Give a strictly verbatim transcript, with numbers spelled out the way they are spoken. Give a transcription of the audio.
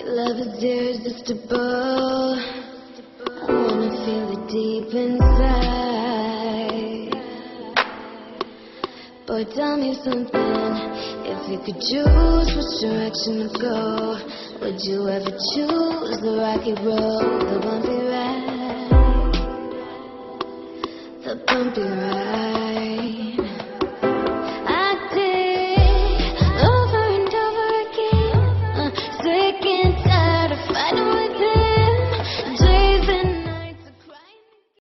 Love is irresistible. I wanna feel it deep inside. Boy, tell me something. If you could choose which direction to go, would you ever choose the rocky road, the bumpy ride, the bumpy ride?